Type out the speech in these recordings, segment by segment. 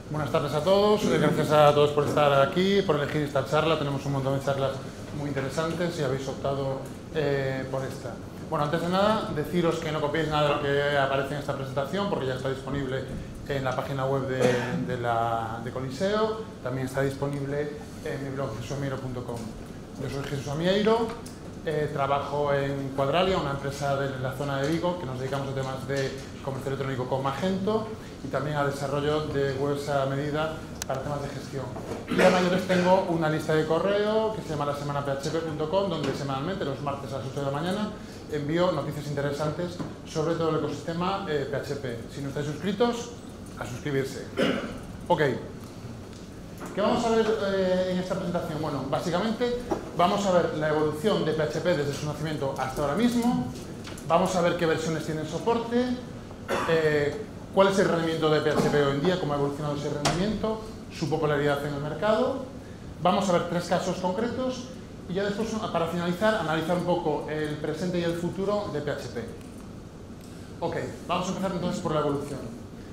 Buenas tardes a todos, gracias a todos por estar aquí, por elegir esta charla. Tenemos un montón de charlas muy interesantes y habéis optado por esta. Bueno, antes de nada, deciros que no copiéis nada de lo que aparece en esta presentación porque ya está disponible en la página web de Coliseo. También está disponible en mi blog, jesusamieiro.com. Yo soy Jesús Amieiro, trabajo en Quadralia, una empresa de la zona de Vigo que nos dedicamos a temas de comercio electrónico con Magento y también a desarrollo de webs a medida para temas de gestión. Y a mayores tengo una lista de correo que se llama lasemanaphp.com, donde semanalmente, los martes a las 8 de la mañana, envío noticias interesantes sobre todo el ecosistema PHP. Si no estáis suscritos, a suscribirse. Ok. ¿Qué vamos a ver en esta presentación? Bueno, básicamente vamos a ver la evolución de PHP desde su nacimiento hasta ahora mismo. Vamos a ver qué versiones tienen soporte, cuál es el rendimiento de PHP hoy en día, cómo ha evolucionado ese rendimiento, su popularidad en el mercado. Vamos a ver 3 casos concretos y ya después, para finalizar, analizar un poco el presente y el futuro de PHP. Ok, vamos a empezar entonces por la evolución.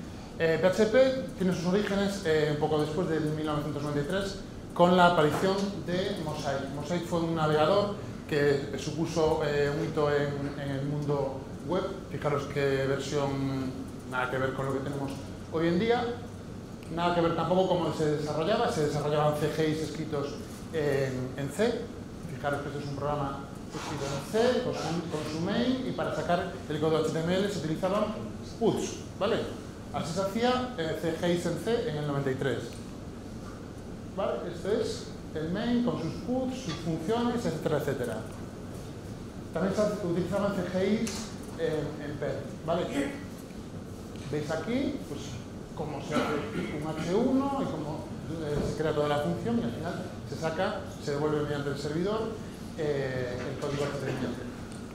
PHP tiene sus orígenes un poco después del 1993 con la aparición de Mosaic. Mosaic fue un navegador que supuso un hito en el mundo web. Fijaros qué versión, nada que ver con lo que tenemos hoy en día, nada que ver tampoco cómo se desarrollaban CGIs escritos en C. Fijaros que este es un programa escrito en C con su main, y para sacar el código HTML se utilizaban puts, ¿vale? Así se hacía CGIs en C en el 93. ¿Vale? Este es el main con sus puts, sus funciones, etcétera, etcétera. También se utilizaban CGIs en PER, ¿vale? Veis aquí pues, cómo se hace un H1 y cómo se crea toda la función y al final se devuelve mediante el servidor el código HTML.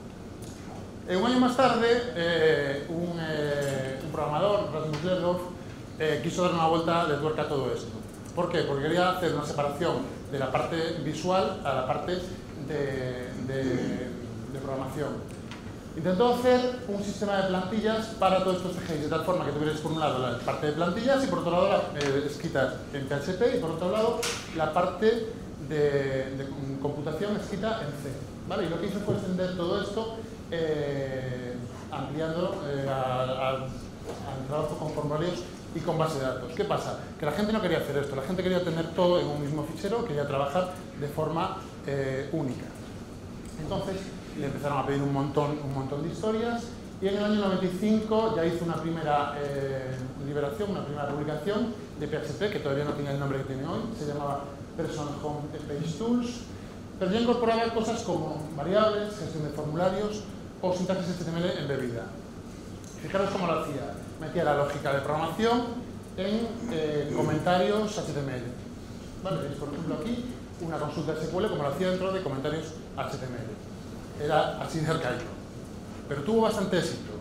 Un año más tarde, un programador, Rasmus Lerdorf, quiso dar una vuelta de tuerca a todo esto. ¿Por qué? Porque quería hacer una separación de la parte visual a la parte de programación. Intentó hacer un sistema de plantillas para todos estos CGIs, de tal forma que tuvierais por un lado la parte de plantillas y por otro lado escritas en PHP y por otro lado la parte de computación escrita en C. ¿Vale? Y lo que hizo fue extender todo esto ampliando al trabajo con formularios y con base de datos. ¿Qué pasa? Que la gente no quería hacer esto, la gente quería tener todo en un mismo fichero, quería trabajar de forma única. Entonces le empezaron a pedir un montón de historias y en el año 95 ya hizo una primera liberación, una primera publicación de PHP, que todavía no tiene el nombre que tiene hoy, se llamaba Personal Home Page Tools, pero ya incorporaba cosas como variables, gestión de formularios o sintaxis HTML embebida. Fijaros cómo lo hacía. Metía la lógica de programación en comentarios HTML. ¿Vale? Veis, por ejemplo, aquí una consulta SQL como lo hacía dentro de comentarios HTML. Era así de arcaico. Pero tuvo bastante éxito.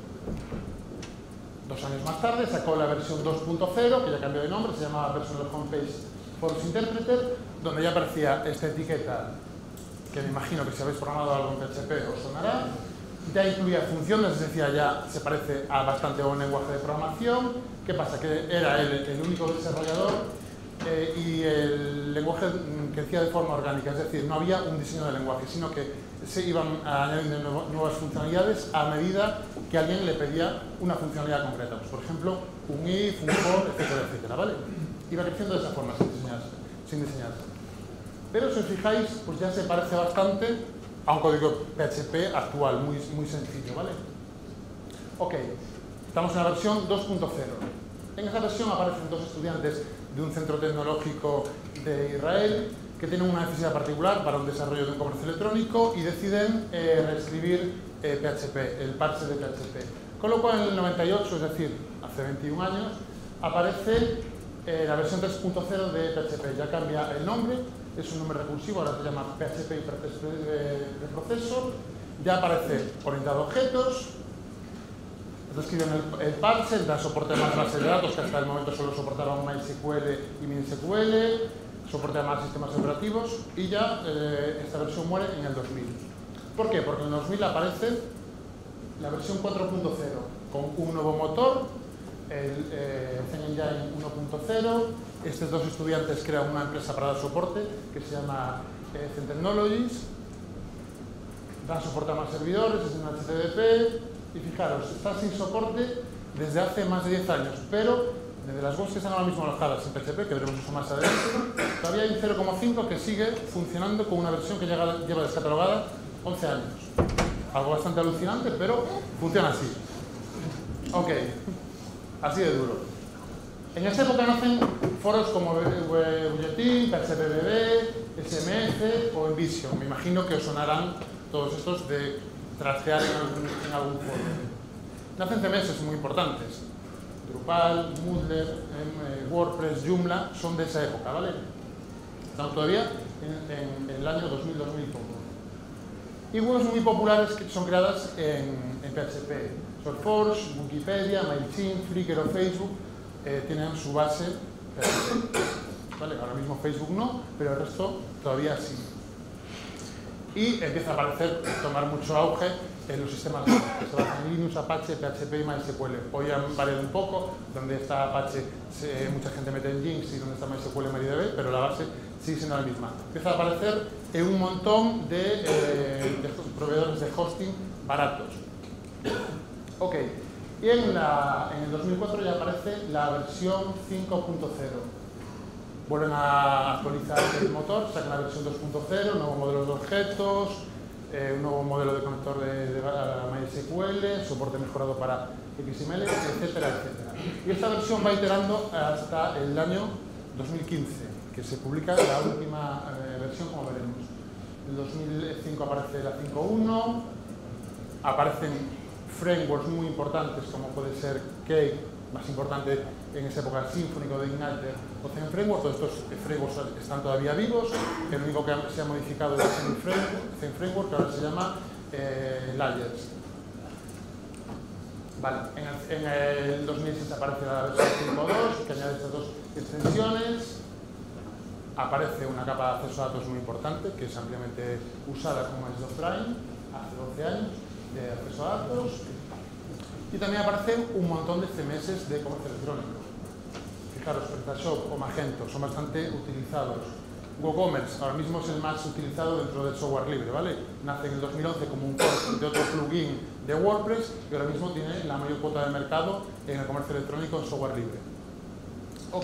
2 años más tarde sacó la versión 2.0, que ya cambió de nombre, se llamaba Personal Homepage Forms Interpreter, donde ya aparecía esta etiqueta, que me imagino que si habéis programado algo en PHP os sonará. Ya incluía funciones, es decir, ya se parece a bastante a un lenguaje de programación. ¿Qué pasa? Que era el único desarrollador y el lenguaje crecía de forma orgánica, es decir, no había un diseño de lenguaje, sino que se iban añadiendo nuevas funcionalidades a medida que alguien le pedía una funcionalidad concreta. Pues, por ejemplo, un if, un for, etcétera, etcétera, ¿vale? Iba creciendo de esa forma, sin diseñarse. Pero si os fijáis, pues ya se parece bastante a un código PHP actual, muy sencillo, ¿vale? Ok, estamos en la versión 2.0. En esa versión aparecen 2 estudiantes de un centro tecnológico de Israel que tienen una necesidad particular para un desarrollo de un comercio electrónico y deciden reescribir PHP, el parse de PHP. Con lo cual en el 98, es decir, hace 21 años, aparece la versión 3.0 de PHP. Ya cambia el nombre, es un nombre recursivo, ahora se llama PHP Interface Preprocessor. Ya aparece orientado a objetos, describen el parse, da soporte a más bases de datos que hasta el momento solo soportaban MySQL y MinSQL, soporte a más sistemas operativos y ya esta versión muere en el 2000. ¿Por qué? Porque en el 2000 aparece la versión 4.0 con un nuevo motor el Zen Engine 1.0. Estos dos estudiantes crean una empresa para dar soporte que se llama Zen Technologies. Dan soporte a más servidores, es en HTTP. Y fijaros, está sin soporte desde hace más de 10 años, pero desde las webs que están ahora mismo alojadas en PHP, que veremos eso más adelante, todavía hay un 0.5 que sigue funcionando con una versión que lleva descatalogada 11 años. Algo bastante alucinante, pero funciona así. Ok, así de duro. En esa época nacen foros como Bulletin, PHPBB, SMF o Envision. Me imagino que os sonarán todos estos de trastear en algún foro. Nacen CMS muy importantes. Drupal, Moodle, WordPress, Joomla, son de esa época, ¿vale? Estamos todavía en el año 2000, 2000 y poco. Y webs muy populares que son creadas en PHP. SourceForge, Wikipedia, MailChimp, Flickr o Facebook tienen su base PHP. ¿Vale? Ahora mismo Facebook no, pero el resto todavía sí. Y empieza a aparecer, tomar mucho auge en los sistemas que se basan en Linux, Apache, PHP y MySQL. Hoy han variado un poco, donde está Apache mucha gente mete en Jinx y donde está MySQL MariaDB, pero la base sigue siendo la misma. Empieza a aparecer un montón de proveedores de hosting baratos. Ok, y en el 2004 ya aparece la versión 5.0. Vuelven a actualizar el motor, sacan la versión 2.0, nuevo modelo de objetos, un nuevo modelo de conector de MySQL, soporte mejorado para XML, etcétera, etcétera. Y esta versión va iterando hasta el año 2015, que se publica la última versión, como veremos. En 2005 aparece la 5.1, aparecen frameworks muy importantes como puede ser Cake, más importante en esa época Symfony, Igniter o Zen Framework. Todos estos frameworks están todavía vivos. El único que se ha modificado es Zen Framework, que ahora se llama Layers. Vale. En el 2006 aparece la versión 5.2, que añade estas dos extensiones. Aparece una capa de acceso a datos muy importante, que es ampliamente usada como es Doctrine, hace 12 años, de acceso a datos. Y también aparecen un montón de CMS de comercio electrónico. Fijaros, PrestaShop o Magento son bastante utilizados. WooCommerce ahora mismo es el más utilizado dentro del software libre, ¿vale? Nace en el 2011 como un core de otro plugin de WordPress y ahora mismo tiene la mayor cuota de mercado en el comercio electrónico en software libre. Ok.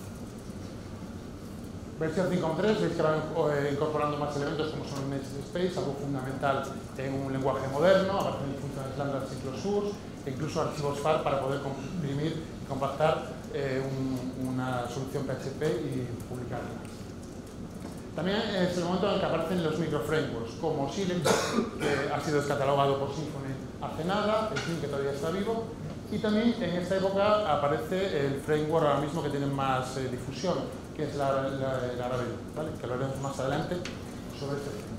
Versión 5.3, veis que van incorporando más elementos como son Namespace, algo fundamental en un lenguaje moderno, aparecen funciones lambda y closures, e incluso archivos FAR para poder comprimir y compactar una solución PHP y publicarla. También es el momento en el que aparecen los microframeworks, como Silex, que ha sido descatalogado por Symfony hace nada, el Sym que todavía está vivo, y también en esta época aparece el framework ahora mismo que tiene más difusión, que es la Laravel, ¿vale? Que lo veremos más adelante sobre este framework.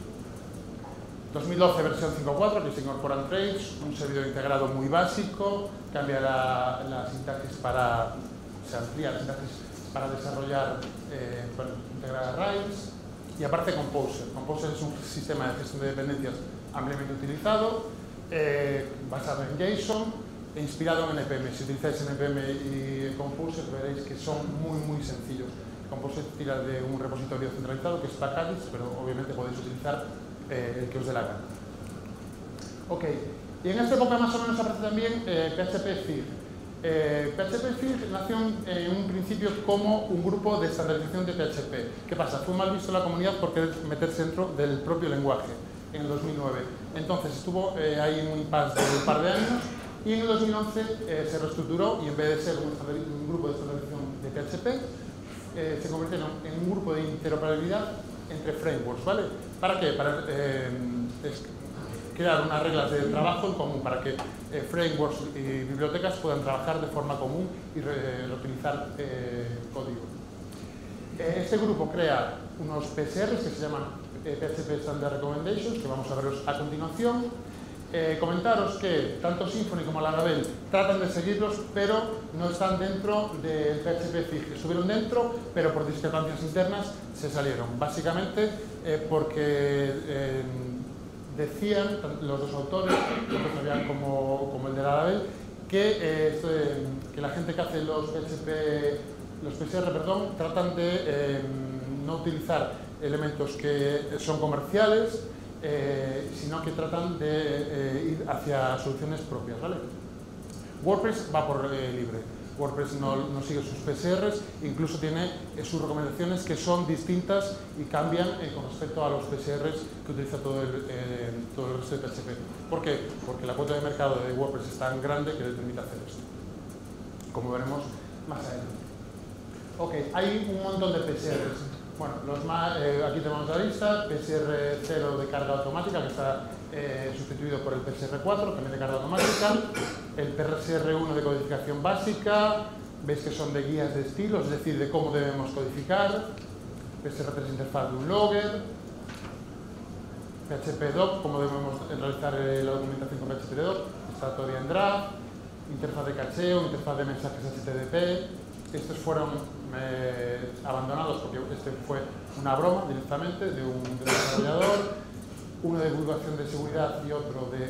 2012 versión 5.4, que se incorporan traits, un servidor integrado muy básico, cambia la sintaxis se amplía la sintaxis para desarrollar, para integrar arrays, y aparte Composer. Composer es un sistema de gestión de dependencias ampliamente utilizado, basado en JSON e inspirado en NPM. Si utilizáis NPM y Composer veréis que son muy sencillos. Composer tira de un repositorio centralizado que es Package, pero obviamente podéis utilizar el que os dé la gana. Ok, y en esta época más o menos aparece también PHP Fig. PHP Fig nació en un principio como un grupo de estandarización de PHP. ¿Qué pasa? Fue mal visto en la comunidad por querer meterse dentro del propio lenguaje en el 2009. Entonces estuvo ahí en un impasse de un par de años y en el 2011 se reestructuró y en vez de ser un grupo de estandarización de PHP se convirtió en un grupo de interoperabilidad entre frameworks, ¿vale? ¿Para qué? Para crear unas reglas de trabajo en común para que frameworks y bibliotecas puedan trabajar de forma común y reutilizar código. Este grupo crea unos PSRs que se llaman PHP Standard Recommendations, que vamos a verlos a continuación. Comentaros que tanto Symfony como Laravel tratan de seguirlos, pero no están dentro del PHP Fig. Estuvieron dentro, pero por discrepancias internas se salieron. Básicamente porque decían los dos autores, tanto Fabián como el de Laravel, que la gente que hace los PCR, tratan de no utilizar elementos que son comerciales, sino que tratan de ir hacia soluciones propias, ¿vale? WordPress va por libre. WordPress no sigue sus PSRs, incluso tiene sus recomendaciones que son distintas y cambian con respecto a los PSRs que utiliza todo el resto de PHP. ¿Por qué? Porque la cuota de mercado de WordPress es tan grande que le permite hacer esto, como veremos más adelante. Ok, hay un montón de PSRs. Bueno, aquí tenemos la lista: PSR 0 de carga automática, que está sustituido por el PSR 4, también de carga automática, el PSR 1 de codificación básica, veis que son de guías de estilos, es decir, de cómo debemos codificar, PSR 3 interfaz de un logger, PHP doc, cómo debemos realizar la documentación con PHP doc, está todavía en draft, interfaz de cacheo, interfaz de mensajes HTTP. Estos fueron abandonados porque este fue una broma directamente de un desarrollador, uno de divulgación de seguridad y otro de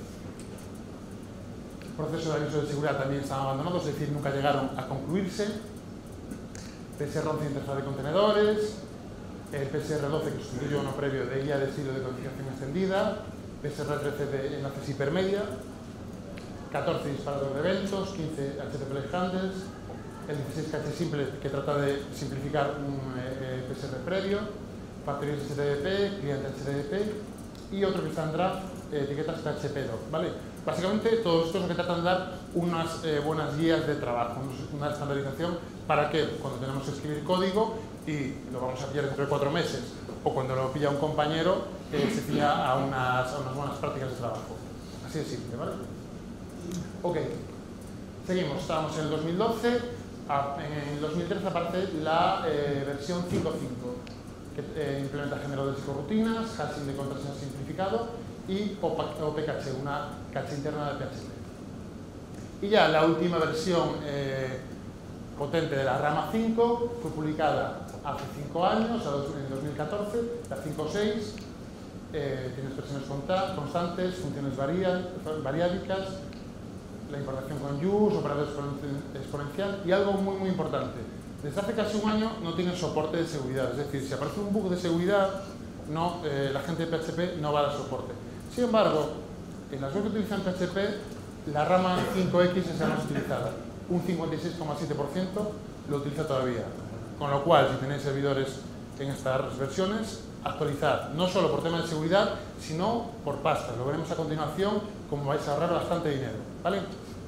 proceso de aviso de seguridad también están abandonados, es decir, nunca llegaron a concluirse. PSR 11 interfaz de contenedores, el PSR 12 que sustituyó uno previo de guía de estilo de codificación extendida, PSR 13 de enlaces hipermedia, 14 disparador de eventos, 15 HTTP handles, el 16 caché simple que trata de simplificar un PSR previo, factorías HTTP, cliente HTTP y otro que está en draft, etiquetas PHP doc, ¿vale? Básicamente todo esto es lo que tratan de dar unas buenas guías de trabajo, una estandarización para que cuando tenemos que escribir código y lo vamos a pillar dentro de 4 meses o cuando lo pilla un compañero se fía a unas buenas prácticas de trabajo. Así de simple, ¿vale? Ok, seguimos, estábamos en el 2012, en el 2013 aparece la versión 5.5 que implementa generadores y corrutinas, hashing de contraseña simplificado y OPCache, una caché interna de PHP. Y ya la última versión potente de la rama 5 fue publicada hace 5 años, en 2014, la 5.6. Tiene expresiones constantes, funciones variádicas, la importación con use, operador exponencial y algo muy importante. Desde hace casi un año no tiene soporte de seguridad, es decir, si aparece un bug de seguridad, la gente de PHP no va a dar soporte. Sin embargo, en las webs que utilizan PHP, la rama 5X es la más utilizada. Un 56,7% lo utiliza todavía. Con lo cual, si tenéis servidores en estas versiones, actualizad, no solo por tema de seguridad, sino por pasta. Lo veremos a continuación, como vais a ahorrar bastante dinero, ¿vale?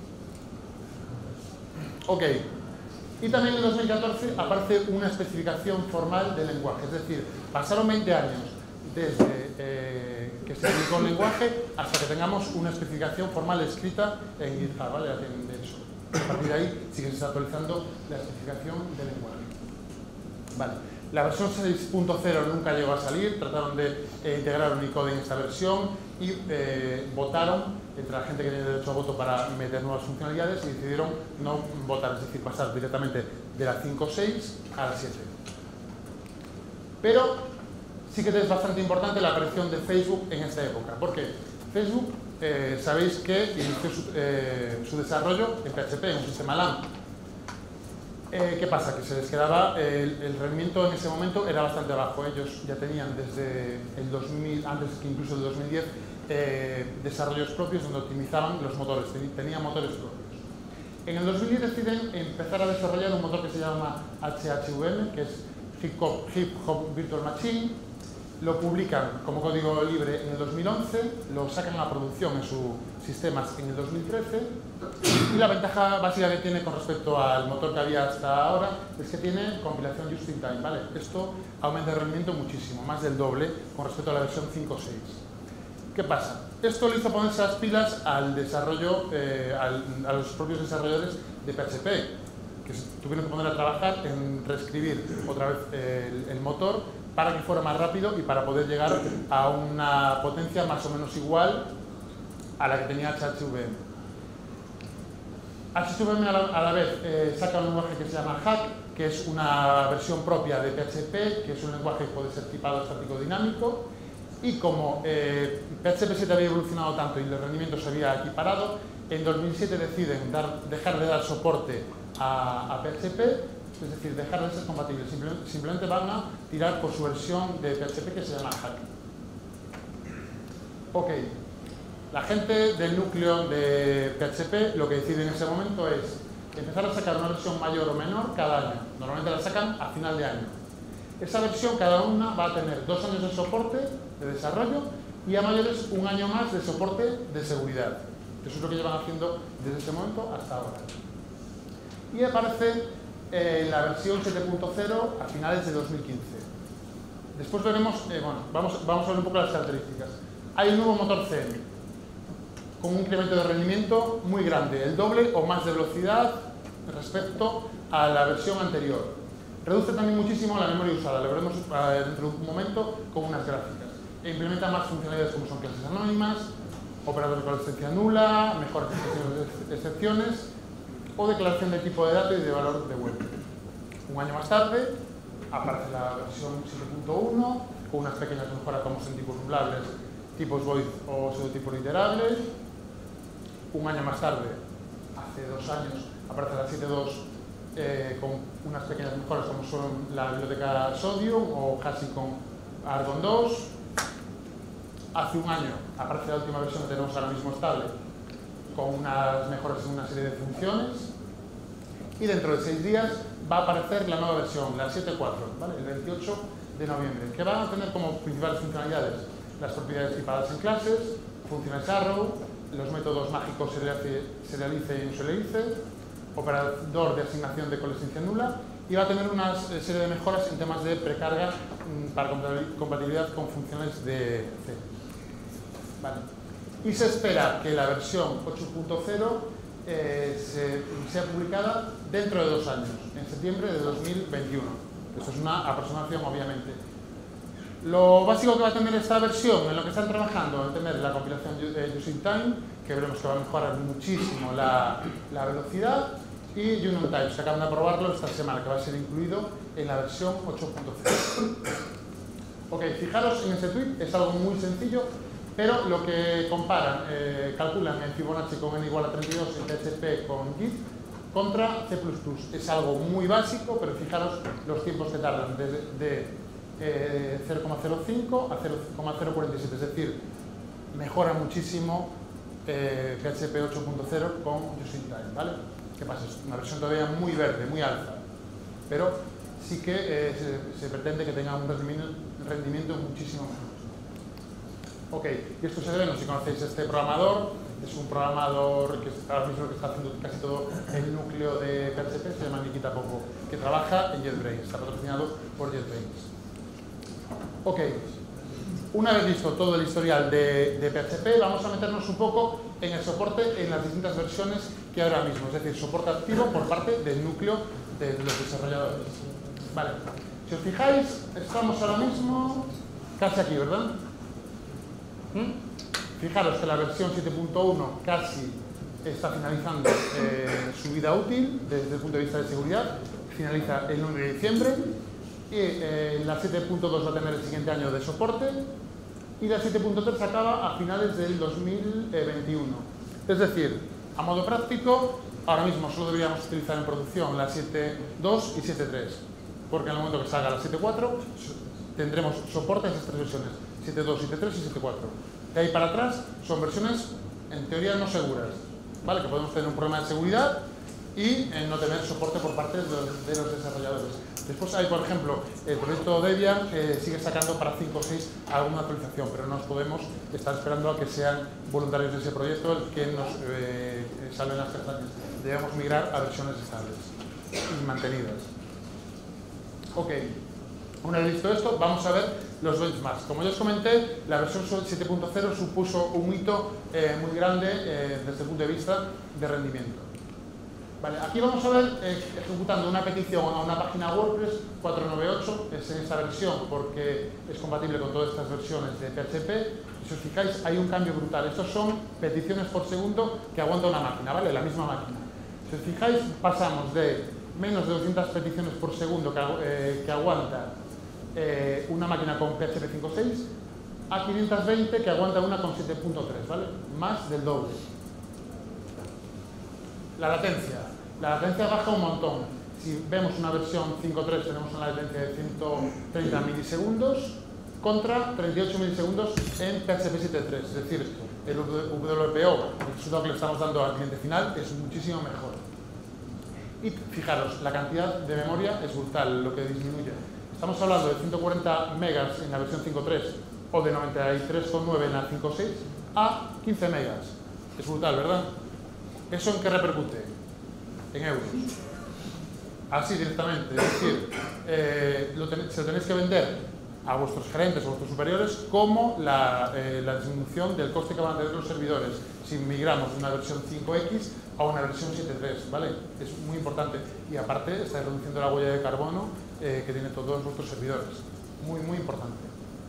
Ok. Y también en 2014 aparece una especificación formal del lenguaje, es decir, pasaron 20 años desde que se publicó el lenguaje hasta que tengamos una especificación formal escrita en GitHub, ¿vale? A partir de ahí sí que se está actualizando la especificación del lenguaje. Vale. La versión 6.0 nunca llegó a salir, trataron de integrar Unicode en esta versión y votaron entre la gente que tiene derecho a voto para meter nuevas funcionalidades y decidieron no votar, es decir, pasar directamente de la 5.6 a la 7. Pero sí que es bastante importante la aparición de Facebook en esta época. ¿Por qué? Facebook, sabéis que inició su desarrollo en PHP, en un sistema LAMP. ¿Qué pasa? Que se les quedaba, el rendimiento en ese momento era bastante bajo. Ellos ya tenían desde el 2000, antes que incluso el 2010, desarrollos propios donde optimizaban los motores, tenían motores propios. En el 2010 deciden empezar a desarrollar un motor que se llama HHVM, que es Hip Hop Virtual Machine. Lo publican como código libre en el 2011, lo sacan a producción en sus sistemas en el 2013 y la ventaja básica que tiene con respecto al motor que había hasta ahora es que tiene compilación just in time, ¿vale? Esto aumenta el rendimiento muchísimo, más del doble con respecto a la versión 5.6. ¿Qué pasa? Esto le hizo ponerse las pilas al desarrollo, a los propios desarrolladores de PHP, que se tuvieron que poner a trabajar en reescribir otra vez el motor para que fuera más rápido y para poder llegar a una potencia más o menos igual a la que tenía HHVM. HHVM a la vez saca un lenguaje que se llama Hack, que es una versión propia de PHP, que es un lenguaje que puede ser tipado, estático, dinámico, y como PHP 7 había evolucionado tanto y el rendimiento se había equiparado, En 2007 deciden dejar de dar soporte a PHP, es decir, dejar de ser compatibles. Simplemente van a tirar por su versión de PHP que se llama Hack. Ok. La gente del núcleo de PHP lo que decide en ese momento es empezar a sacar una versión mayor o menor cada año. Normalmente la sacan a final de año. Esa versión, cada una, va a tener 2 años de soporte de desarrollo y a mayores 1 año más de soporte de seguridad. Eso es lo que llevan haciendo desde ese momento hasta ahora. Y aparece la versión 7.0 a finales de 2015. Después veremos, vamos a ver un poco las características. Hay un nuevo motor CM, con un incremento de rendimiento muy grande, el doble o más de velocidad respecto a la versión anterior. Reduce también muchísimo la memoria usada, lo veremos dentro de un momento con unas gráficas. E implementa más funcionalidades como son clases anónimas, operadores con licencia nula, mejores excepciones o declaración de tipo de datos y de valor de web. Un año más tarde aparece la versión 7.1 con unas pequeñas mejoras como son tipos nublables, tipos void o pseudotipos literables. Un año más tarde, hace 2 años, aparece la 7.2 con unas pequeñas mejoras como son la biblioteca Sodium o Hashi con Argon 2. Hace un año aparece la última versión que tenemos ahora mismo estable con unas mejoras en una serie de funciones. Y dentro de 6 días va a aparecer la nueva versión, la 7.4, ¿vale? El 28 de noviembre, que van a tener como principales funcionalidades las propiedades tipadas en clases, funciones arrow, los métodos mágicos serialize y usualize, operador de asignación de colesencia nula, y va a tener una serie de mejoras en temas de precarga para compatibilidad con funciones de C. Vale. Y se espera que la versión 8.0 sea publicada dentro de 2 años, en septiembre de 2021. Esto es una aproximación, obviamente. Lo básico que va a tener esta versión, en lo que están trabajando, en tener la compilación Using Time, que veremos que va a mejorar muchísimo la velocidad, y Union Types, que acaban de probarlo esta semana, que va a ser incluido en la versión 8.0. Ok, fijaros en ese tweet, es algo muy sencillo, pero lo que comparan, calculan en Fibonacci con n igual a 32 en PHP con Git contra C++. Es algo muy básico, pero fijaros los tiempos que tardan de 0,05 a 0,047, es decir, mejora muchísimo PHP 8.0 con Using Time, ¿vale? ¿Qué pasa? Es una versión todavía muy verde, muy alta, pero sí que se pretende que tenga un rendimiento muchísimo mejor. Ok, y esto se debe, no sé si conocéis este programador, es un programador que ahora mismo que está haciendo casi todo el núcleo de PHP, se llama Nikita Popov, que trabaja en JetBrains, está patrocinado por JetBrains. Ok, una vez visto todo el historial de PHP, vamos a meternos un poco en el soporte en las distintas versiones que ahora mismo, es decir, soporte activo por parte del núcleo de los desarrolladores. Vale, si os fijáis, estamos ahora mismo casi aquí, ¿verdad? Fijaros que la versión 7.1 casi está finalizando su vida útil desde el punto de vista de seguridad, finaliza el 9 de diciembre, y la 7.2 va a tener el siguiente año de soporte, y la 7.3 acaba a finales del 2021. Es decir, a modo práctico, ahora mismo solo deberíamos utilizar en producción la 7.2 y 7.3, porque en el momento que salga la 7.4 tendremos soporte a esas 3 versiones, 7.2, 7.3 y 7.4. De ahí para atrás son versiones, en teoría, no seguras, ¿vale? Que podemos tener un problema de seguridad y no tener soporte por parte de los desarrolladores. Después hay, por ejemplo, el proyecto Debian que sigue sacando para 5 o 6 alguna actualización, pero no nos podemos estar esperando a que sean voluntarios de ese proyecto el que nos salven las castañas. Debemos migrar a versiones estables y mantenidas. Ok. Una vez visto esto, vamos a ver los benchmarks. Como ya os comenté, la versión 7.0 supuso un hito muy grande desde el punto de vista de rendimiento. Vale, aquí vamos a ver ejecutando una petición a una página WordPress 498, es en esta versión porque es compatible con todas estas versiones de PHP. Si os fijáis, hay un cambio brutal. Estos son peticiones por segundo que aguanta una máquina, ¿vale? La misma máquina. Si os fijáis, pasamos de menos de 200 peticiones por segundo que aguanta una máquina con PHP 5.6 a 520 que aguanta una con 7.3, ¿vale? Más del doble. La latencia. La latencia baja un montón. Si vemos una versión 5.3 tenemos una latencia de 130 milisegundos contra 38 milisegundos en PHP 7.3. Es decir, el WPO, el resultado que le estamos dando al cliente final, es muchísimo mejor. Y fijaros, la cantidad de memoria es brutal, lo que disminuye. Estamos hablando de 140 megas en la versión 5.3 o de 93,9 en la 5.6 a 15 megas. Es brutal, ¿verdad? ¿Eso en qué repercute? En euros. Así directamente. Es decir, se lo tenéis que vender a vuestros gerentes o vuestros superiores como la disminución del coste que van a tener los servidores si migramos de una versión 5X a una versión 7.3, ¿vale? Es muy importante. Y aparte, estáis reduciendo la huella de carbono que tienen todos vuestros servidores. Muy, muy importante.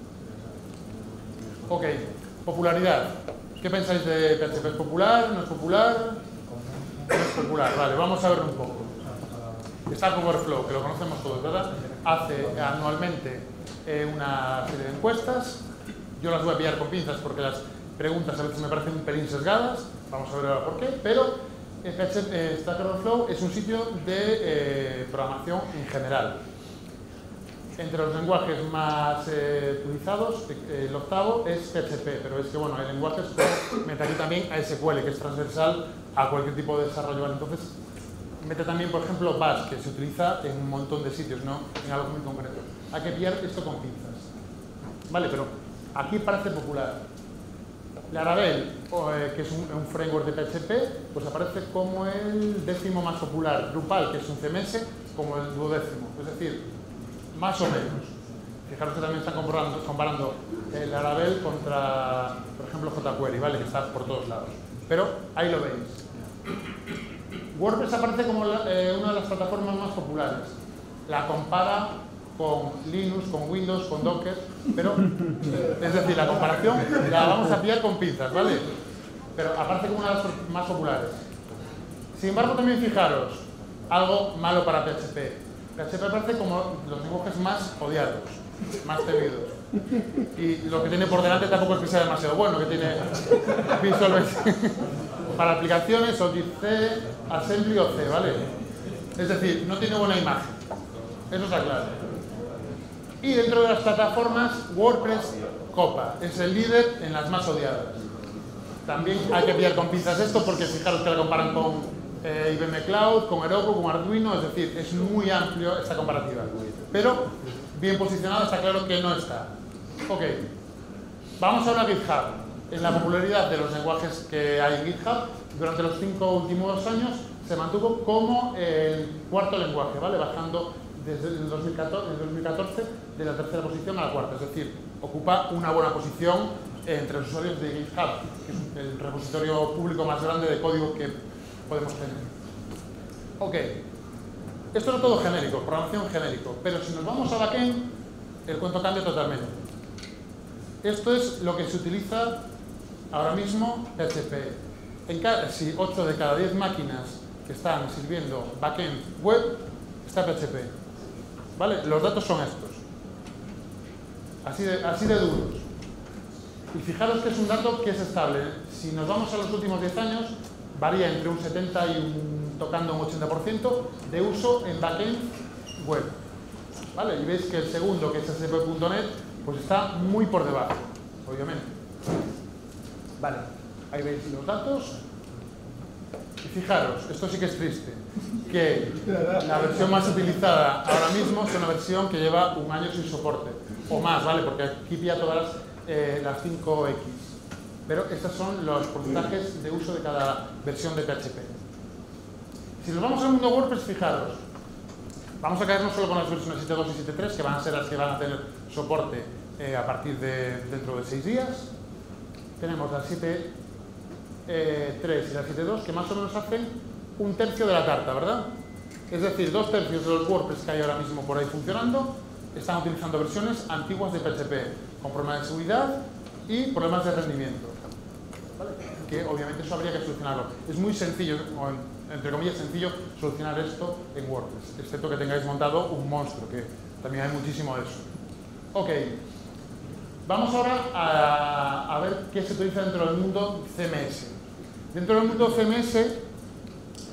Ok, popularidad. ¿Qué pensáis de PHP? ¿Es popular? ¿No es popular? No es popular, vale, vamos a verlo un poco. Stack Overflow, que lo conocemos todos, ¿verdad? Hace anualmente una serie de encuestas. Yo las voy a pillar con pinzas porque las preguntas a veces me parecen un pelín sesgadas. Vamos a ver ahora por qué. Pero Stack Overflow es un sitio de programación en general. Entre los lenguajes más utilizados, el octavo es PHP, pero es que bueno, hay lenguajes como mete aquí también a SQL, que es transversal a cualquier tipo de desarrollo. ¿Vale? Entonces, mete también, por ejemplo, Bash, que se utiliza en un montón de sitios, no en algo muy concreto. Hay que pillar esto con pinzas. Vale, pero aquí parece popular. Laravel, que es un framework de PHP, pues aparece como el 10º más popular. Drupal, que es un CMS, como el 12º. Es decir, más o menos. Fijaros que también están comparando el Laravel contra, por ejemplo, jQuery, ¿vale? Que está por todos lados. Pero ahí lo veis. WordPress aparece como una de las plataformas más populares. La compara con Linux, con Windows, con Docker, pero, es decir, la comparación la vamos a pillar con pinzas, ¿vale? Pero aparece como una de las más populares. Sin embargo, también fijaros, algo malo para PHP. PHP aparece como los lenguajes más odiados, más temidos. Y lo que tiene por delante tampoco es que sea demasiado bueno, que tiene Visual Basic para aplicaciones, Object-C, Assembly o C, ¿vale? Es decir, no tiene buena imagen. Eso está claro. Y dentro de las plataformas, WordPress copa. Es el líder en las más odiadas. También hay que pillar con pinzas esto porque fijaros que la comparan con IBM Cloud, con Heroku, con Arduino, es decir, es muy amplio esta comparativa. Pero, bien posicionado, está claro que no está. Ok. Vamos ahora a GitHub. En la popularidad de los lenguajes que hay en GitHub, durante los 5 últimos años se mantuvo como el cuarto lenguaje, ¿vale? Bajando desde el 2014 de la tercera posición a la cuarta. Es decir, ocupa una buena posición entre los usuarios de GitHub, que es el repositorio público más grande de código que podemos tener. Ok. Esto es todo genérico, programación genérico. Pero si nos vamos a backend, el cuento cambia totalmente. Esto es lo que se utiliza ahora mismo PHP. Si 8 de cada 10 máquinas que están sirviendo backend web, está PHP. ¿Vale? Los datos son estos. Así de duros. Y fijaros que es un dato que es estable. Si nos vamos a los últimos 10 años, varía entre un 70 y tocando un 80% de uso en backend web. ¿Vale? Y veis que el segundo, que es ASP.NET, pues está muy por debajo, obviamente. Vale, ahí veis los datos. Y fijaros, esto sí que es triste, que la versión más utilizada ahora mismo es una versión que lleva un año sin soporte, o más, ¿vale? Porque aquí pilla todas las 5X. Pero estos son los porcentajes de uso de cada versión de PHP. Si nos vamos al mundo WordPress, fijaros, vamos a caernos solo con las versiones 7.2 y 7.3, que van a ser las que van a tener soporte a partir de dentro de 6 días. Tenemos la 7.3 y la 7.2, que más o menos hacen un tercio de la tarta, ¿verdad? Es decir, 2 tercios de los WordPress que hay ahora mismo por ahí funcionando están utilizando versiones antiguas de PHP, con problemas de seguridad y problemas de rendimiento. ¿Vale? Que obviamente eso habría que solucionarlo. Es muy sencillo, o entre comillas sencillo, solucionar esto en WordPress, excepto que tengáis montado un monstruo, que también hay muchísimo de eso. Ok. Vamos ahora a ver qué se utiliza dentro del mundo CMS. Dentro del mundo CMS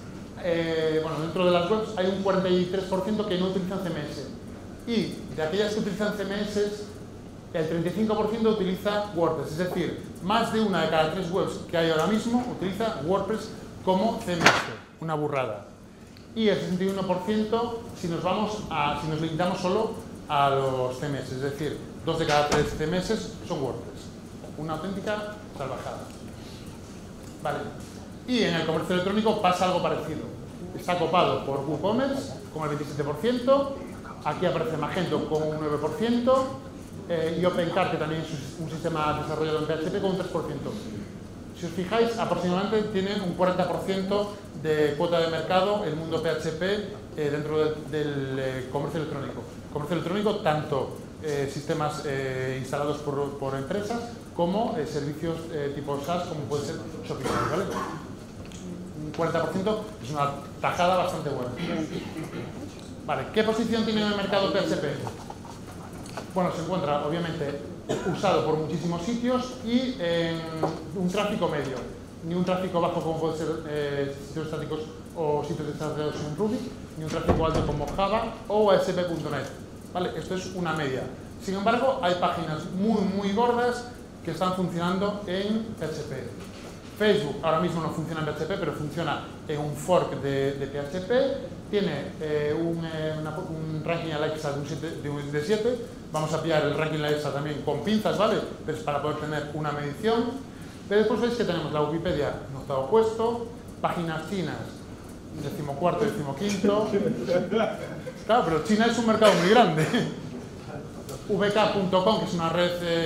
bueno, dentro de las webs hay un 43% que no utilizan CMS. Y de aquellas que utilizan CMS, el 35% utiliza WordPress. Es decir, más de una de cada 3 webs que hay ahora mismo utiliza WordPress como CMS. Una burrada. Y el 61% si nos limitamos solo a los CMS. Es decir, 2 de cada 3 CMS son WordPress. Una auténtica salvajada. Vale. Y en el comercio electrónico pasa algo parecido. Está copado por WooCommerce con el 27%, aquí aparece Magento con un 9%, y OpenCart, que también es un sistema desarrollado en PHP, con un 3%. Si os fijáis, aproximadamente tiene un 40% de cuota de mercado el mundo PHP dentro del comercio electrónico. Comercio electrónico, tanto sistemas instalados por empresas como servicios tipo SaaS, como puede ser Shopify, ¿vale? Un 40% es una tajada bastante buena. Vale, ¿qué posición tiene en el mercado PHP? Bueno, se encuentra, obviamente, usado por muchísimos sitios y en un tráfico medio. Ni un tráfico bajo como puede ser sitios estáticos o sitios desarrollados en Ruby, ni un tráfico alto como Java o ASP.NET. ¿Vale? Esto es una media. Sin embargo, hay páginas muy gordas que están funcionando en PHP. Facebook ahora mismo no funciona en PHP, pero funciona en un fork de PHP. Tiene un ranking Alexa de 7. Vamos a pillar el ranking Alexa también con pinzas, ¿vale? Pero es para poder tener una medición. Pero después veis que tenemos la Wikipedia en 8º puesto, páginas chinas 14º, 15º. Claro, pero China es un mercado muy grande. vk.com, que es una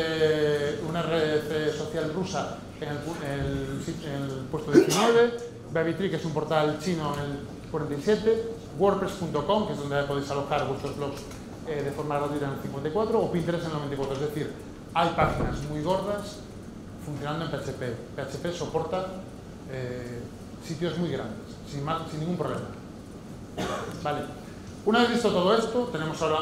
red social rusa, en el puesto 19, Babytree, que es un portal chino, en el 47, WordPress.com, que es donde podéis alojar vuestros blogs de forma gratuita, en el 54, o Pinterest en el 94. Es decir, hay páginas muy gordas funcionando en PHP. PHP soporta sitios muy grandes, sin ningún problema. Vale. Una vez visto todo esto, tenemos ahora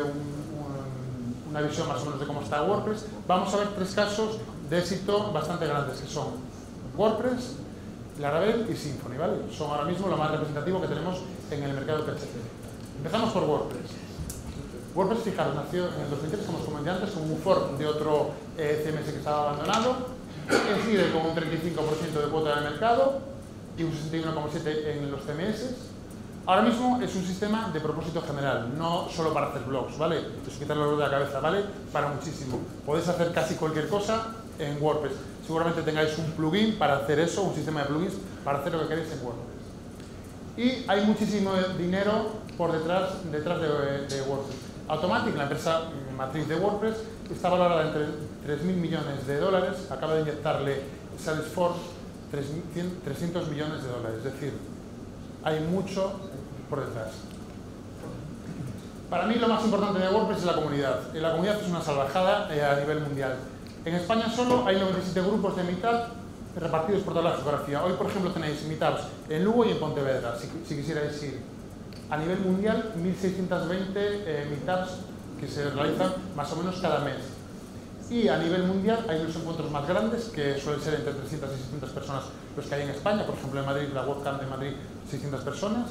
una visión más o menos de cómo está WordPress. Vamos a ver 3 casos de éxito bastante grandes, que son WordPress, Laravel y Symfony, ¿vale? Son ahora mismo lo más representativo que tenemos en el mercado de PHP. Empezamos por WordPress. WordPress, fijaros, nació en el 2003, como os comenté antes, como un fork de otro CMS que estaba abandonado. Es líder con un 35% de cuota de mercado y un 61,7% en los CMS. Ahora mismo es un sistema de propósito general, no solo para hacer blogs, ¿vale? Eso quitarlo de la cabeza, ¿vale? Para muchísimo. Podéis hacer casi cualquier cosa en WordPress. Seguramente tengáis un plugin para hacer eso, un sistema de plugins para hacer lo que queréis en WordPress. Y hay muchísimo dinero por detrás de WordPress. Automatic, la empresa matriz de WordPress, está valorada entre 3.000 millones de dólares. Acaba de inyectarle Salesforce 300 millones de dólares. Es decir, hay mucho por detrás. Para mí lo más importante de WordPress es la comunidad. La comunidad es una salvajada a nivel mundial. En España solo hay 97 grupos de Meetup repartidos por toda la geografía. Hoy, por ejemplo, tenéis Meetups en Lugo y en Pontevedra, si quisierais ir. A nivel mundial, 1.620 Meetups que se realizan más o menos cada mes. Y a nivel mundial hay unos encuentros más grandes, que suelen ser entre 300 y 600 personas los que hay en España. Por ejemplo, en Madrid, la WordCamp de Madrid, 600 personas.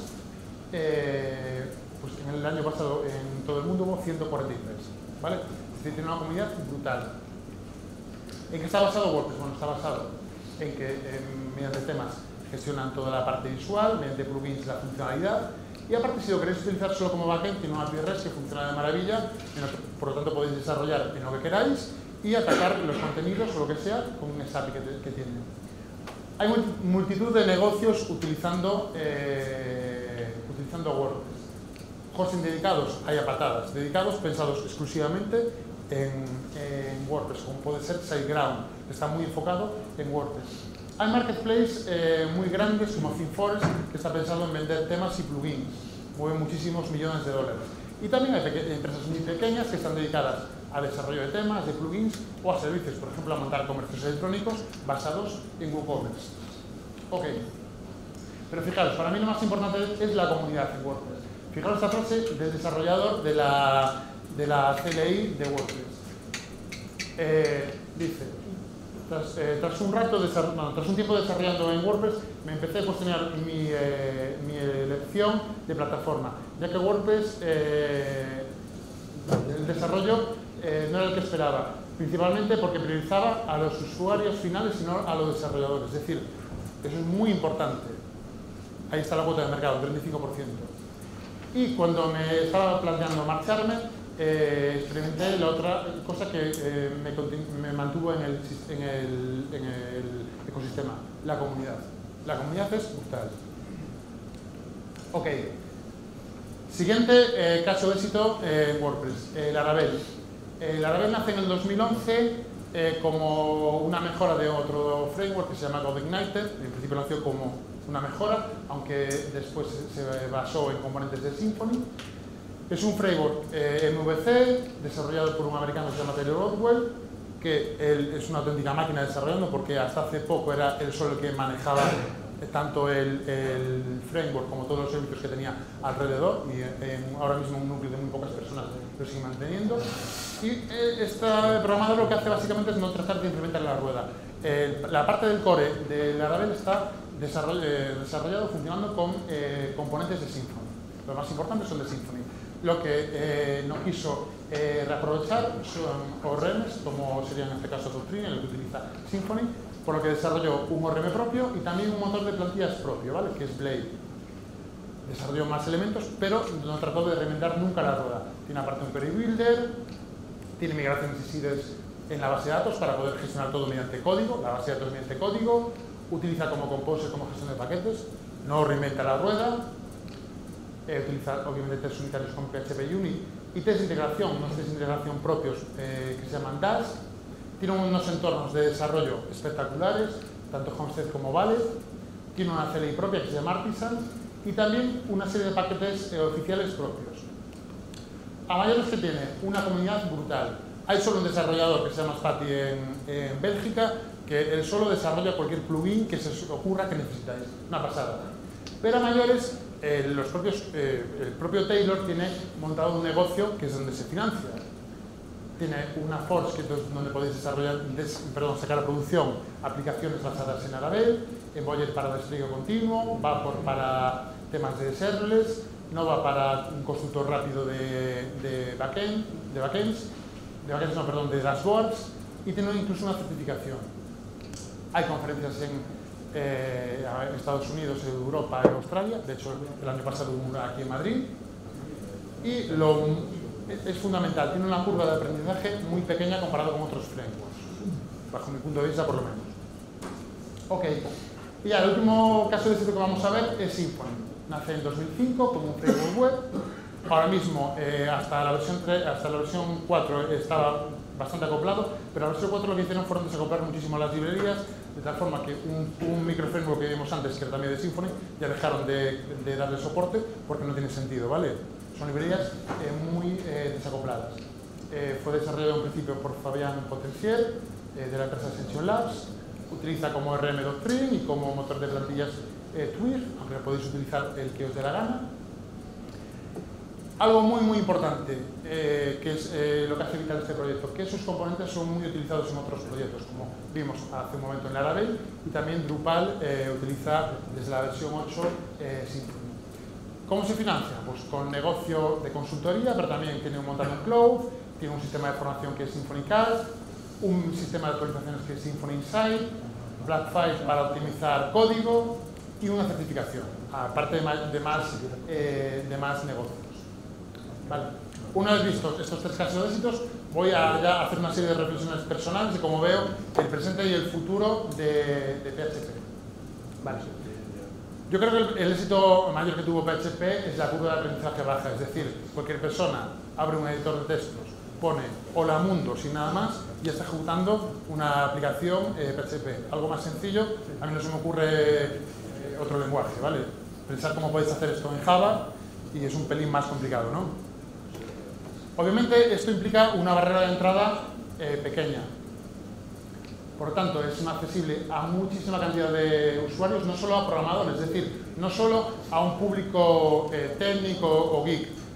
Pues en el año pasado en todo el mundo hubo 143. ¿Vale? Es decir, tiene una comunidad brutal. ¿En qué está basado WordPress? Bueno, está basado en que mediante temas gestionan toda la parte visual, mediante plugins la funcionalidad. Y aparte, si lo queréis utilizar solo como backend, tiene una API REST que funciona de maravilla, por lo tanto podéis desarrollar en lo que queráis y atacar los contenidos o lo que sea con un API que tiene. Hay multitud de negocios utilizando WordPress. Hosting dedicados, hay a patadas. Dedicados, pensados exclusivamente en WordPress, como puede ser SiteGround, que está muy enfocado en WordPress. Hay marketplaces muy grandes como ThemeForest, que está pensado en vender temas y plugins. Mueven muchísimos millones de dólares. Y también hay empresas muy pequeñas que están dedicadas a desarrollo de temas, de plugins o a servicios, por ejemplo, a montar comercios electrónicos basados en WooCommerce. Ok. Pero fijaros, para mí lo más importante es la comunidad en WordPress. Fijaros esta frase del desarrollador de la CLI de WordPress. Dice, tras un tiempo desarrollando en WordPress, me empecé a cuestionar mi elección de plataforma, ya que WordPress, el desarrollo no era el que esperaba, principalmente porque priorizaba a los usuarios finales y no a los desarrolladores. Es decir, eso es muy importante. Ahí está la cuota de mercado, el 35%. Y cuando me estaba planteando marcharme, experimenté la otra cosa que me mantuvo en el ecosistema, la comunidad. La comunidad es brutal. Ok. Siguiente caso de éxito en WordPress, Laravel. Laravel nace en el 2011 como una mejora de otro framework que se llama CodeIgniter. En principio nació como una mejora, aunque después se basó en componentes de Symfony. Es un framework MVC desarrollado por un americano que se llama Taylor Otwell, que él es una auténtica máquina desarrollando porque hasta hace poco era él solo el que manejaba tanto el framework como todos los servicios que tenía alrededor, y ahora mismo un núcleo de muy pocas personas lo sigue manteniendo. Y este programador lo que hace básicamente es no tratar de implementar la rueda. La parte del core de Laravel está desarrollado funcionando con componentes de Symfony. Los más importantes son de Symfony. Lo que no quiso reaprovechar son ORMs, como sería en este caso Doctrine, el que utiliza Symfony, por lo que desarrolló un ORM propio y también un motor de plantillas propio, ¿vale? Que es Blade. Desarrolló más elementos, pero no trató de reinventar nunca la rueda. Tiene aparte un query builder, tiene migraciones y seeds en la base de datos para poder gestionar todo mediante código, la base de datos mediante código, utiliza como Composer como gestión de paquetes, no reinventa la rueda, utiliza obviamente tests unitarios con PHP Unit y test de integración, unos test de integración propios que se llaman DAS. Tiene unos entornos de desarrollo espectaculares, tanto Homestead como Valet. Tiene una CLI propia que se llama Artisan y también una serie de paquetes oficiales propios. A mayores que tiene una comunidad brutal. Hay solo un desarrollador que se llama Spati en Bélgica, que él solo desarrolla cualquier plugin que se os ocurra que necesitáis. Una pasada. Pero a mayores, el propio Taylor tiene montado un negocio que es donde se financia. Tiene una Forge que es donde podéis sacar a producción aplicaciones basadas en Laravel, Envoyer para despliegue continuo, Vapor para temas de serverless, Nova para un constructor rápido de dashboards, y tiene incluso una certificación. Hay conferencias en Estados Unidos, en Europa, en Australia. De hecho, el año pasado hubo una aquí en Madrid. Y es fundamental, tiene una curva de aprendizaje muy pequeña comparado con otros frameworks, bajo mi punto de vista por lo menos. Ok, y ya el último caso de éxito que vamos a ver es Symfony. Nace en 2005 como un framework web. Ahora mismo, hasta la versión 4 estaba bastante acoplado, pero la versión 4 lo que hicieron fueron desacoplar muchísimo las librerías, de tal forma que un microframework que vimos antes, que era también de Symfony, ya dejaron de darle soporte porque no tiene sentido, ¿vale? Son librerías muy desacopladas. Fue desarrollado en principio por Fabián Potencier, de la empresa Ascension Labs. Utiliza como RM Doctrine y como motor de plantillas Twir, aunque podéis utilizar el que os dé la gana. Algo muy importante, que es lo que hace vital este proyecto, que sus componentes son muy utilizados en otros proyectos, como vimos hace un momento en Laravel, y también Drupal utiliza desde la versión 8 Symfony. ¿Cómo se financia? Pues con negocio de consultoría, pero también tiene un montado en cloud, tiene un sistema de formación que es Symfony Card, un sistema de actualizaciones que es Symfony Insight, Blackfire para optimizar código y una certificación, aparte de más negocios. Vale. Una vez vistos estos tres casos de éxitos, voy a ya hacer una serie de reflexiones personales de cómo veo el presente y el futuro de PHP. Vale. Yo creo que el éxito mayor que tuvo PHP es la curva de aprendizaje baja, es decir, cualquier persona abre un editor de textos, pone hola mundo sin nada más y ya está ejecutando una aplicación PHP. Algo más sencillo, a mí no se me ocurre otro lenguaje, ¿vale? Pensar cómo podéis hacer esto en Java y es un pelín más complicado, ¿no? Obviamente esto implica una barrera de entrada pequeña. Por lo tanto, es accesible a muchísima cantidad de usuarios, no solo a programadores, es decir, no solo a un público técnico o geek,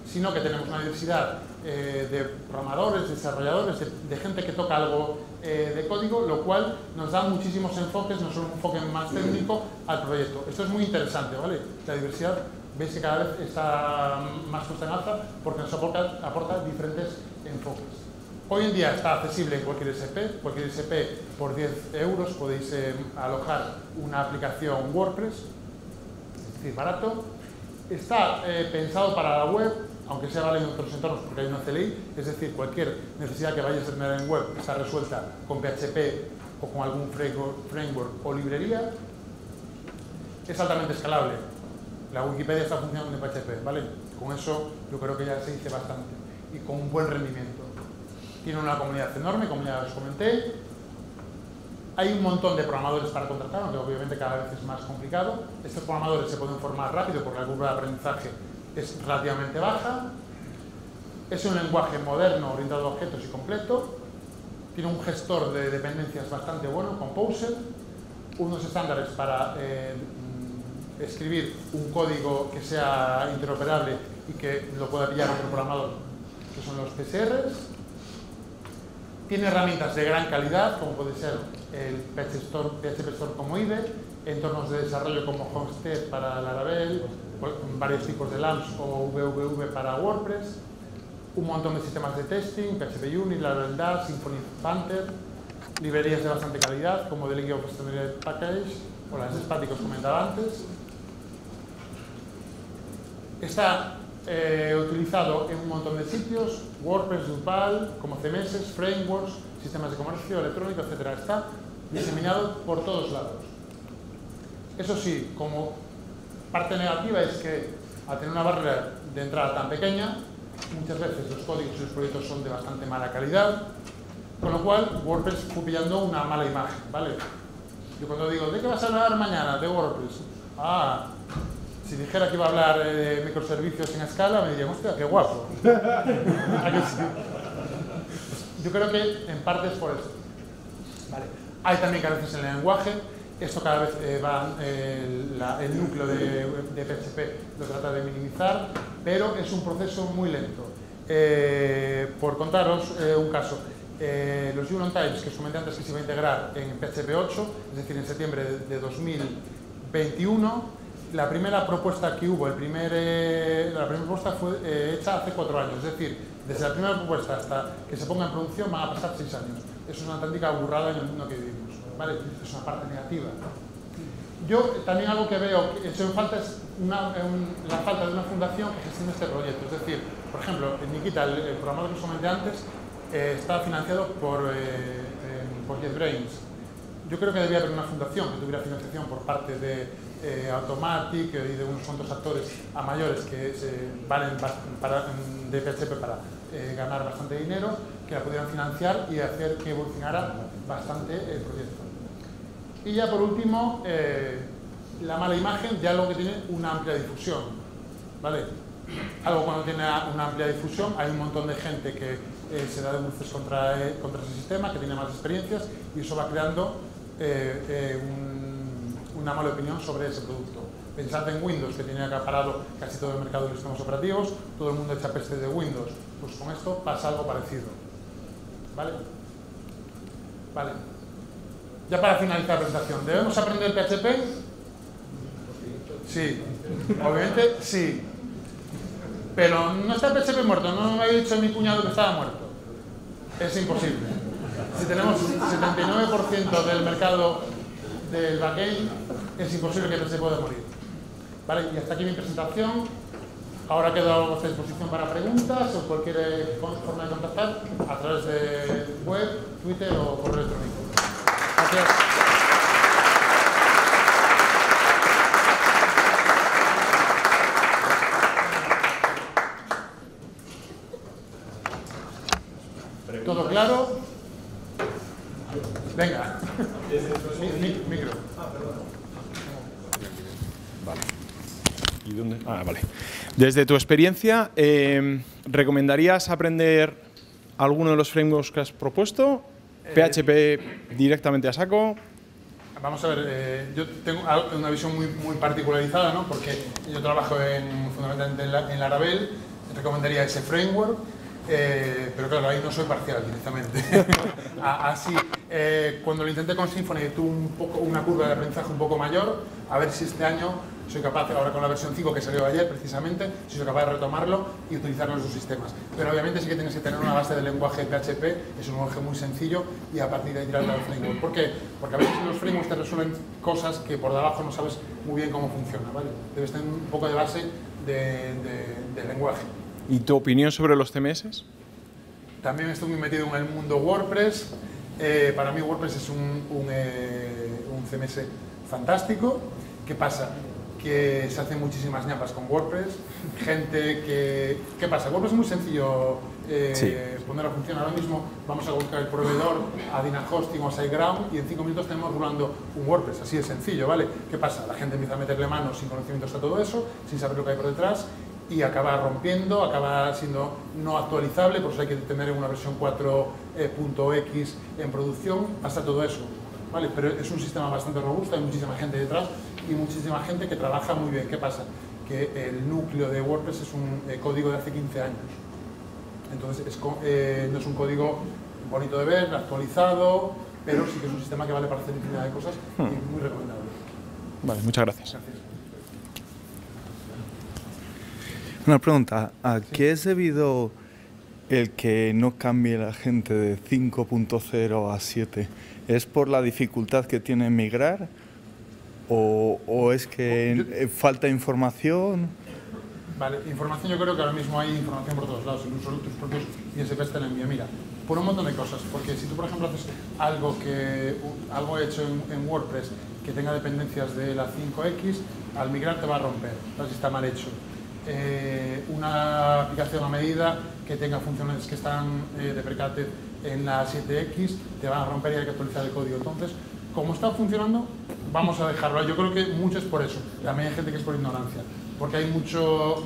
sino que tenemos una diversidad de programadores, desarrolladores, de gente que toca algo de código, lo cual nos da muchísimos enfoques, no solo un enfoque más técnico al proyecto. Esto es muy interesante, ¿vale? La diversidad, veis que cada vez está más puesta en alza porque nos aporta diferentes enfoques. Hoy en día está accesible en cualquier ISP por 10 euros podéis alojar una aplicación WordPress, es decir, barato. Está pensado para la web, aunque sea válido en otros entornos porque hay una CLI, es decir, cualquier necesidad que vayas a tener en web está resuelta con PHP o con algún framework o librería. Es altamente escalable. La Wikipedia está funcionando en PHP, ¿vale? Con eso yo creo que ya se dice bastante y con un buen rendimiento. Tiene una comunidad enorme, como ya os comenté. Hay un montón de programadores para contratar, aunque obviamente cada vez es más complicado. Estos programadores se pueden formar rápido porque la curva de aprendizaje es relativamente baja. Es un lenguaje moderno, orientado a objetos y completo. Tiene un gestor de dependencias bastante bueno, Composer. Unos estándares para escribir un código que sea interoperable y que lo pueda pillar otro programador, que son los PSRs. Tiene herramientas de gran calidad, como puede ser el PHP Store como IDE, entornos de desarrollo como Homestead para Laravel, varios tipos de LAMPS o VVV para WordPress, un montón de sistemas de testing, PHP Unit, Laravel Dash, Symfony Panther, librerías de bastante calidad como The League of Standard Package o las Spati que os comentaba antes. Está utilizado en un montón de sitios, WordPress, Drupal, como CMS, frameworks, sistemas de comercio electrónico, etc. Está diseminado por todos lados. Eso sí, como parte negativa es que al tener una barrera de entrada tan pequeña, muchas veces los códigos y los proyectos son de bastante mala calidad, con lo cual WordPress fue pillando una mala imagen, ¿vale? Yo cuando digo, ¿de qué vas a hablar mañana? De WordPress. Si dijera que iba a hablar de microservicios en escala, me dirían, hostia, qué guapo. Yo creo que en parte es por eso. Vale. Hay también carencias en el lenguaje. Esto cada vez el núcleo de PHP lo trata de minimizar, pero es un proceso muy lento. Por contaros un caso, los Union Types que os comenté antes que se iba a integrar en PHP 8, es decir, en septiembre de 2021, la primera propuesta que hubo, la primera propuesta fue hecha hace 4 años, es decir, desde la primera propuesta hasta que se ponga en producción van a pasar 6 años. Eso es una auténtica burrada en el mundo que vivimos, ¿vale? Es una parte negativa. Yo también algo que veo que en falta es la falta de una fundación que gestione este proyecto. Es decir, por ejemplo, en Nikita, el programador que os comenté antes, está financiado por JetBrains. Yo creo que debía haber una fundación que tuviera financiación por parte de Automatic y de unos cuantos actores a mayores que valen de PHP para ganar bastante dinero, que la pudieran financiar y hacer que evolucionara bastante el proyecto. Y ya por último, la mala imagen de algo que tiene una amplia difusión, ¿vale? Algo cuando tiene una amplia difusión, hay un montón de gente que se da de bruces contra ese sistema, que tiene más experiencias y eso va creando una mala opinión sobre ese producto. Pensad en Windows, que tiene acaparado casi todo el mercado de los sistemas operativos, todo el mundo echa peste de Windows. Pues con esto pasa algo parecido. ¿Vale? Vale. Ya para finalizar la presentación, ¿debemos aprender PHP? Sí. Obviamente, sí. Pero no está PHP muerto, no me había dicho mi cuñado que estaba muerto. Es imposible. Si tenemos 79% del mercado del backend, es imposible que PHP pueda morir. Vale, y hasta aquí mi presentación. Ahora quedo a vuestra disposición para preguntas o cualquier forma de contactar a través de web, Twitter o correo electrónico. Gracias. ¿Todo claro? Venga. Micro. Vale. ¿Y dónde? Vale. Desde tu experiencia, ¿recomendarías aprender alguno de los frameworks que has propuesto? ¿PHP directamente a saco? Vamos a ver, yo tengo una visión muy particularizada, ¿no? Porque yo trabajo fundamentalmente en Laravel, recomendaría ese framework, pero claro, ahí no soy parcial directamente. Así, cuando lo intenté con Symfony tuve una curva de aprendizaje un poco mayor, a ver si este año soy capaz, ahora con la versión 5 que salió ayer precisamente, si soy capaz de retomarlo y utilizarlo en sus sistemas. Pero obviamente sí que tienes que tener una base de lenguaje PHP, es un lenguaje muy sencillo y a partir de ahí tirarle al framework. ¿Por qué? Porque a veces los frameworks te resuelven cosas que por debajo no sabes muy bien cómo funciona, ¿vale? Debes tener un poco de base de lenguaje. ¿Y tu opinión sobre los CMS? También estoy muy metido en el mundo WordPress. Para mí WordPress es un CMS fantástico. ¿Qué pasa? Que se hacen muchísimas ñapas con WordPress. Gente que... ¿Qué pasa? WordPress es muy sencillo poner a funcionar. Ahora mismo vamos a buscar el proveedor a DynaHosting o a SiteGround y en 5 minutos tenemos rulando un WordPress. Así de sencillo, ¿vale? ¿Qué pasa? La gente empieza a meterle manos sin conocimientos a todo eso, sin saber lo que hay por detrás, y acaba rompiendo, acaba siendo no actualizable, por eso hay que tener una versión 4.x en producción, hasta todo eso, ¿vale? Pero es un sistema bastante robusto, hay muchísima gente detrás y muchísima gente que trabaja muy bien. ¿Qué pasa? Que el núcleo de WordPress es un código de hace 15 años, entonces no es un código bonito de ver, actualizado, pero sí que es un sistema que vale para hacer infinidad de cosas y muy recomendable. Vale, muchas gracias. Gracias. Una pregunta, ¿a qué es debido el que no cambie la gente de 5.0 a 7? ¿Es por la dificultad que tiene en migrar? ¿O es que falta información? Vale, información, yo creo que ahora mismo hay información por todos lados, incluso tus propios ISPs te la envían. Mira, por un montón de cosas, porque si tú, por ejemplo, haces algo hecho en WordPress que tenga dependencias de la 5X, al migrar te va a romper, si está mal hecho. Una aplicación a medida que tenga funciones que están deprecated en la 7X te van a romper y hay que actualizar el código. Entonces, como está funcionando, vamos a dejarlo. Yo creo que mucho es por eso. También hay gente que es por ignorancia, porque hay mucho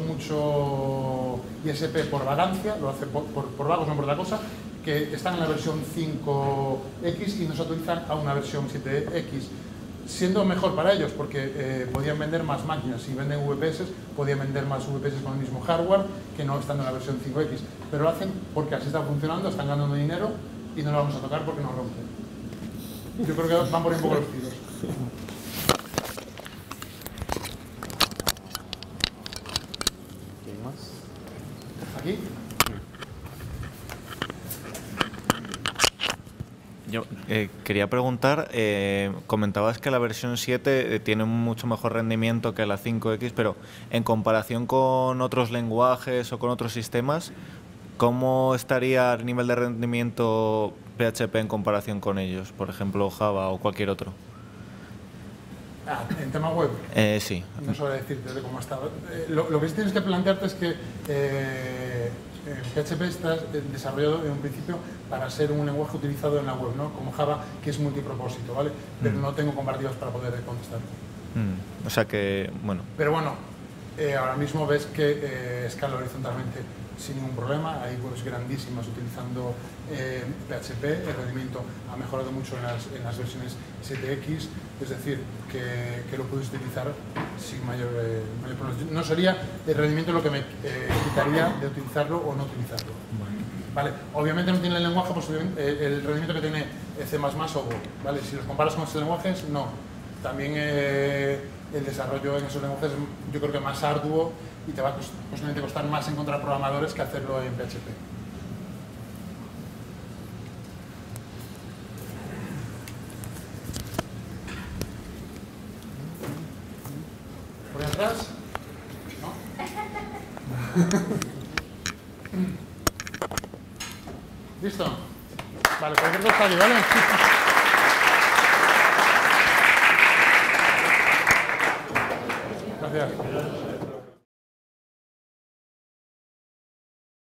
ISP por vagancia, lo hace por vagos, no por otra cosa, que están en la versión 5X y no se actualizan a una versión 7X. Siendo mejor para ellos, porque podían vender más máquinas. Si venden VPS, podían vender más VPS con el mismo hardware que no estando en la versión 5X. Pero lo hacen porque así está funcionando, están ganando dinero y no lo vamos a tocar porque nos rompen. Yo creo que van por ahí un poco los tiros. ¿Quién más? ¿Aquí? Yo quería preguntar, comentabas que la versión 7 tiene mucho mejor rendimiento que la 5X, pero en comparación con otros lenguajes o con otros sistemas, ¿cómo estaría el nivel de rendimiento PHP en comparación con ellos? Por ejemplo, Java o cualquier otro. En tema web. Sí. No sabré decirte de cómo está. Lo que sí tienes que plantearte es que PHP está desarrollado en un principio para ser un lenguaje utilizado en la web, ¿no? Como Java, que es multipropósito, ¿vale? Pero no tengo comparativas para poder contestarte. O sea que, bueno. Pero bueno, ahora mismo ves que escala horizontalmente sin ningún problema. Hay webs grandísimas utilizando PHP. El rendimiento ha mejorado mucho en las versiones 7X, es decir, que lo puedes utilizar sin mayor problema. No sería el rendimiento lo que me quitaría de utilizarlo o no utilizarlo. ¿Vale? Obviamente no tiene el lenguaje, pues el rendimiento que tiene C++ o Go, ¿vale? Si los comparas con esos lenguajes, no. También el desarrollo en esos lenguajes yo creo que es más arduo y te va a posiblemente costar más encontrar programadores que hacerlo en PHP. ¿Por ahí atrás? ¿No? ¿Listo? Vale, cualquier cosa aquí, ¿vale? Gracias.